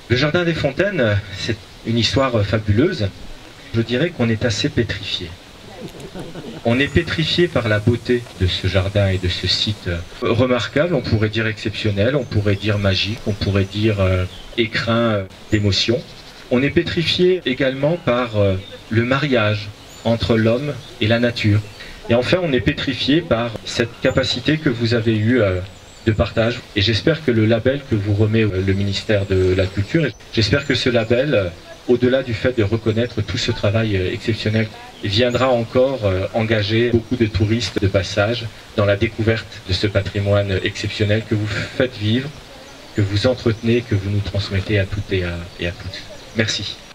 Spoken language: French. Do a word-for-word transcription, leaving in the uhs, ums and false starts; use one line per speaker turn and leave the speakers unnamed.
Le Jardin des Fontaines, c'est une histoire fabuleuse. Je dirais qu'on est assez pétrifié. On est pétrifié par la beauté de ce jardin et de ce site remarquable, on pourrait dire exceptionnel, on pourrait dire magique, on pourrait dire euh, écrin d'émotion. On est pétrifié également par euh, le mariage entre l'homme et la nature. Et enfin, on est pétrifié par cette capacité que vous avez eue euh, de partage. Et j'espère que le label que vous remet euh, le ministère de la Culture, j'espère que ce label, euh, au-delà du fait de reconnaître tout ce travail euh, exceptionnel, viendra encore euh, engager beaucoup de touristes de passage dans la découverte de ce patrimoine exceptionnel que vous faites vivre, que vous entretenez, que vous nous transmettez à toutes et à, et à tous. Merci.